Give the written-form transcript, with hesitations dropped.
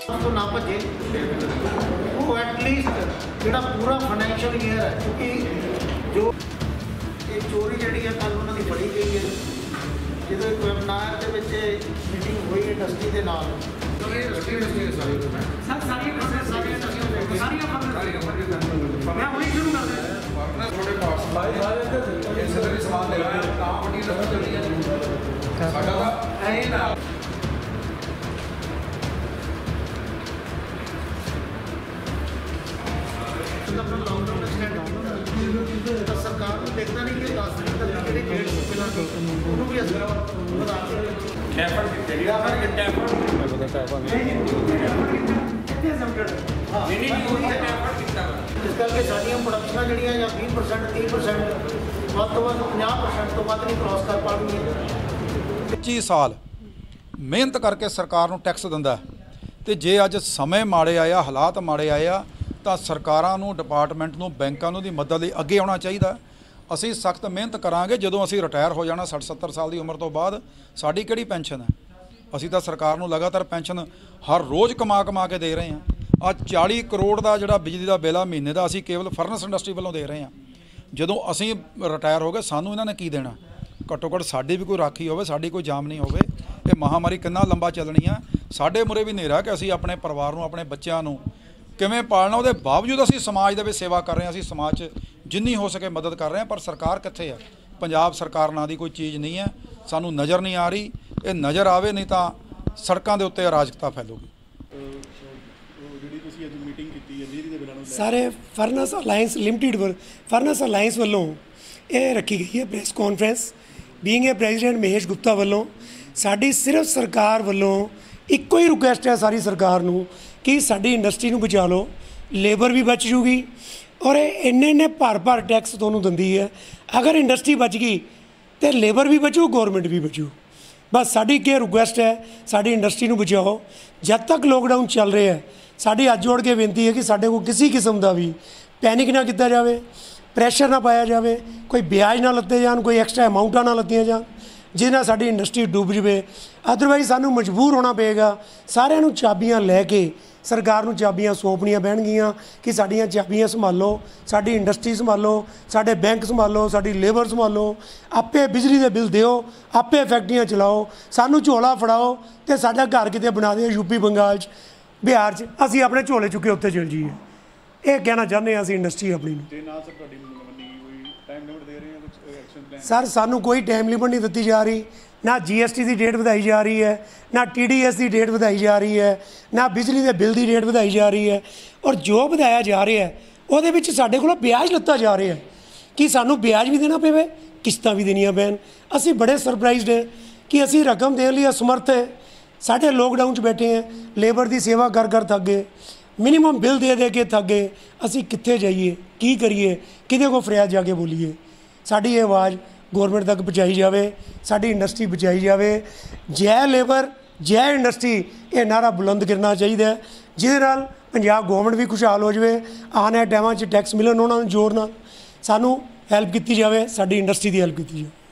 तो ना भजे वो एटलीस्ट जो पूरा फाइनैंशियल ईयर है, क्योंकि जो ये चोरी जी है कल उन्होंने फड़ी गई है, जो एक वेबनार के मीटिंग हुई इंडस्ट्री के नाल सरकार को देखना नहीं कि 10 दिन तक जी डेढ़ सौ मिलांगे उन्होंने भी असर बता इस करके साड़ियाँ प्रोडक्शन जड़ियाँ या 20% 30% ਵੱਧ ਤੋਂ ਵੱਧ 50% ਤੋਂ ਵੱਧ नहीं क्रॉस कर पाएंगे। 25 ਸਾਲ ਮਿਹਨਤ ਕਰਕੇ ਸਰਕਾਰ ਨੂੰ ਟੈਕਸ ਦਿੰਦਾ ਤੇ ਜੇ ਅੱਜ ਸਮੇਂ ਮਾੜੇ ਆਇਆ, ਹਾਲਾਤ ਮਾੜੇ ਆਇਆ ਤਾਂ ਸਰਕਾਰਾਂ ਨੂੰ, ਡਿਪਾਰਟਮੈਂਟ ਨੂੰ, ਬੈਂਕਾਂ ਨੂੰ ਦੀ ਮਦਦ ਲਈ ਅੱਗੇ ਆਉਣਾ ਚਾਹੀਦਾ। ਅਸੀਂ ਸਖਤ ਮਿਹਨਤ ਕਰਾਂਗੇ। ਜਦੋਂ ਅਸੀਂ ਰਿਟਾਇਰ ਹੋ ਜਾਣਾ 60-70 ਸਾਲ ਦੀ ਉਮਰ ਤੋਂ ਬਾਅਦ ਸਾਡੀ ਕਿਹੜੀ ਪੈਨਸ਼ਨ ਹੈ? ਅਸੀਂ ਤਾਂ ਸਰਕਾਰ ਨੂੰ ਲਗਾਤਾਰ ਪੈਨਸ਼ਨ ਹਰ ਰੋਜ਼ ਕਮਾ ਕੇ ਦੇ ਰਹੇ ਹਾਂ। ਅੱਜ 40 ਕਰੋੜ ਦਾ ਜਿਹੜਾ ਬਿਜਲੀ ਦਾ ਬਿੱਲ ਆ ਮਹੀਨੇ ਦਾ ਅਸੀਂ ਕੇਵਲ ਫਰਨਸ ਇੰਡਸਟਰੀ ਵੱਲੋਂ ਦੇ ਰਹੇ ਹਾਂ। ਜਦੋਂ ਅਸੀਂ ਰਿਟਾਇਰ ਹੋ ਗਏ ਸਾਨੂੰ ਇਹਨਾਂ ਨੇ ਕੀ ਦੇਣਾ? ਘੱਟੋ ਘੱਟ ਸਾਡੀ ਵੀ ਕੋਈ ਰਾਖੀ ਹੋਵੇ, ਸਾਡੀ ਕੋਈ ਜਾਮ ਨਹੀਂ ਹੋਵੇ। ਇਹ ਮਹਾਮਾਰੀ ਕਿੰਨਾ ਲੰਬਾ ਚੱਲਣੀ ਆ, ਸਾਡੇ ਮੁਰੇ ਵੀ ਹਨੇਰਾ ਕਿ ਅਸੀਂ ਆਪਣੇ ਪਰਿਵਾਰ ਨੂੰ, ਆਪਣੇ ਬੱਚਿਆਂ ਨੂੰ ਕਿਵੇਂ ਪਾਲਣਾ। ਉਹਦੇ ਬਾਵਜੂਦ ਅਸੀਂ ਸਮਾਜ ਦੇ ਵਿੱਚ ਸੇਵਾ ਕਰ ਰਹੇ ਹਾਂ, ਅਸੀਂ ਸਮਾਜ 'ਚ ਜਿੰਨੀ ਹੋ ਸਕੇ ਮਦਦ ਕਰ ਰਹੇ ਹਾਂ। ਪਰ ਸਰਕਾਰ ਕਿੱਥੇ ਹੈ? ਪੰਜਾਬ ਸਰਕਾਰ ਨਾਂ ਦੀ ਕੋਈ ਚੀਜ਼ ਨਹੀਂ ਹੈ, ਸਾਨੂੰ ਨਜ਼ਰ ਨਹੀਂ ਆ ਰਹੀ। ਇਹ ਨਜ਼ਰ ਆਵੇ ਨਹੀਂ ਤਾਂ ਸੜਕਾਂ ਦੇ ਉੱਤੇ ਅਰਾਜਕਤਾ ਫੈਲੂਗੀ। ਸਾਰੇ Furnace Alliance Limited Furnace Alliance ਵੱਲੋਂ ਇਹ ਰੱਖੀ ਗਈ ਹੈ press conference. Being a president Mahesh Gupta ਵੱਲੋਂ ਸਾਡੀ ਸਿਰਫ ਸਰਕਾਰ ਵੱਲੋਂ ਇੱਕੋ ਹੀ ਰਿਕੁਐਸਟ ਹੈ ਸਾਰੀ ਸਰਕਾਰ ਨੂੰ ਕਿ ਸਾਡੀ ਇੰਡਸਟਰੀ ਨੂੰ ਬਚਾ ਲਓ। ਲੇਬਰ ਵੀ ਬਚ ਜੂਗੀ ਔਰ ਇਹ ਇੰਨੇ ਭਰ ਟੈਕਸ ਤੁਹਾਨੂੰ ਦਿੰਦੀ ਹੈ। ਅਗਰ ਇੰਡਸਟਰੀ ਬਚ ਗਈ ਤਾਂ ਲੇਬਰ ਵੀ ਬਚੂ, ਗੌਰਮੈਂਟ ਵੀ ਬਚੂ। ਬਸ ਸਾਡੀ ਕੀ ਰਿਕੁਐਸਟ ਹੈ, ਸਾਡੀ ਇੰਡਸਟਰੀ ਨੂੰ ਬਚਾਓ। ਜਦ ਤੱਕ ਲੋਕਡਾਊਨ ਚੱਲ ਰਿਹਾ ਹੈ ਸਾਡੀ ਹੱਥ ਜੋੜ ਕੇ ਬੇਨਤੀ ਹੈ ਕਿ ਸਾਡੇ ਕੋਲ ਕਿਸੇ ਕਿਸਮ ਦਾ ਵੀ ਪੈਨਿਕ ਨਾ ਕੀਤਾ ਜਾਵੇ, ਪ੍ਰੈਸ਼ਰ ਨਾ ਪਾਇਆ ਜਾਵੇ, ਕੋਈ ਵਿਆਜ ਨਾ ਲੱਤੇ ਜਾਣ, ਕੋਈ ਐਕਸਟਰਾ ਅਮਾਊਂਟਾਂ ਨਾ ਲੱਤੀਆਂ ਜਾਣ ਜਿਹਦੇ ਨਾਲ ਸਾਡੀ ਇੰਡਸਟਰੀ ਡੁੱਬ ਜਾਵੇ। ਅਦਰਵਾਈਜ਼ ਸਾਨੂੰ ਮਜਬੂਰ ਹੋਣਾ ਪਏਗਾ ਸਾਰਿਆਂ ਨੂੰ ਚਾਬੀਆਂ ਲੈ ਕੇ ਸਰਕਾਰ ਨੂੰ ਚਾਬੀਆਂ ਸੌਂਪਣੀਆਂ ਪੈਣਗੀਆਂ ਕਿ ਸਾਡੀਆਂ ਚਾਬੀਆਂ ਸੰਭਾਲੋ, ਸਾਡੀ ਇੰਡਸਟਰੀ ਸੰਭਾਲੋ, ਸਾਡੇ ਬੈਂਕ ਸੰਭਾਲੋ, ਸਾਡੀ ਲੇਬਰ ਸੰਭਾਲੋ, ਆਪੇ ਬਿਜਲੀ ਦੇ ਬਿੱਲ ਦਿਓ, ਆਪੇ ਫੈਕਟਰੀਆਂ ਚਲਾਓ, ਸਾਨੂੰ ਝੋਲਾ ਫੜਾਓ ਅਤੇ ਸਾਡਾ ਘਰ ਕਿਤੇ ਬਣਾ ਦਿਓ ਯੂਪੀ, ਬੰਗਾਲ 'ਚ, ਬਿਹਾਰ 'ਚ, ਅਸੀਂ ਆਪਣੇ ਝੋਲੇ ਚੁੱਕੇ ਉੱਥੇ ਚਲ ਜਾਈਏ। ਇਹ ਕਹਿਣਾ ਚਾਹੁੰਦੇ ਹਾਂ ਅਸੀਂ ਇੰਡਸਟਰੀ ਆਪਣੀ ਨੂੰ। ਸਰ ਸਾਨੂੰ ਕੋਈ ਟਾਈਮ ਲਿਮਿਟ ਨਹੀਂ ਦਿੱਤੀ ਜਾ ਰਹੀ, ਨਾ GST ਦੀ ਡੇਟ ਵਧਾਈ ਜਾ ਰਹੀ ਹੈ, ਨਾ TDS ਦੀ ਡੇਟ ਵਧਾਈ ਜਾ ਰਹੀ ਹੈ, ਨਾ ਬਿਜਲੀ ਦੇ ਬਿੱਲ ਦੀ ਡੇਟ ਵਧਾਈ ਜਾ ਰਹੀ ਹੈ। ਔਰ ਜੋ ਵਧਾਇਆ ਜਾ ਰਿਹਾ ਉਹਦੇ ਵਿੱਚ ਸਾਡੇ ਕੋਲੋਂ ਵਿਆਜ ਲਿੱਤਾ ਜਾ ਰਿਹਾ ਕਿ ਸਾਨੂੰ ਵਿਆਜ ਵੀ ਦੇਣਾ ਪਵੇ, ਕਿਸ਼ਤਾਂ ਵੀ ਦੇਣੀਆਂ ਪੈਣ। ਅਸੀਂ ਬੜੇ ਸਰਪ੍ਰਾਈਜ਼ਡ ਹੈ ਕਿ ਅਸੀਂ ਰਕਮ ਦੇਣ ਲਈ ਅਸਮਰਥ ਹੈ। ਸਾਡੇ ਲੋਕਡਾਊਨ 'ਚ ਬੈਠੇ ਹੈ, ਲੇਬਰ ਦੀ ਸੇਵਾ ਕਰ ਥੱਕ ਗਏ, ਮਿਨੀਮਮ ਬਿੱਲ ਦੇ ਕੇ ਥੱਕ ਗਏ। ਅਸੀਂ ਕਿੱਥੇ ਜਾਈਏ, ਕੀ ਕਰੀਏ, ਕਿਹਦੇ ਕੋਲ ਫਰਿਆਦ ਜਾ ਕੇ ਬੋਲੀਏ? ਸਾਡੀ ਇਹ ਆਵਾਜ਼ ਗੌਰਮੈਂਟ ਤੱਕ ਪਹੁੰਚਾਈ ਜਾਵੇ, ਸਾਡੀ ਇੰਡਸਟਰੀ ਬਚਾਈ ਜਾਵੇ। ਜੈ ਲੇਬਰ, ਜੈ ਇੰਡਸਟਰੀ, ਇਹ ਨਾਰਾ ਬੁਲੰਦ ਕਰਨਾ ਚਾਹੀਦਾ ਹੈ ਜਿਹਦੇ ਨਾਲ ਪੰਜਾਬ ਗੌਰਮੈਂਟ ਵੀ ਖੁਸ਼ਹਾਲ ਹੋ ਜਾਵੇ। ਆਉਣ ਵਾਲੇ ਟਾਈਮਾਂ 'ਚ ਟੈਕਸ ਮਿਲਣ ਉਹਨਾਂ ਨੂੰ ਜ਼ੋਰ ਨਾਲ ਸਾਨੂੰ ਹੈਲਪ ਕੀਤੀ ਜਾਵੇ, ਸਾਡੀ ਇੰਡਸਟਰੀ ਦੀ ਹੈਲਪ ਕੀਤੀ ਜਾਵੇ।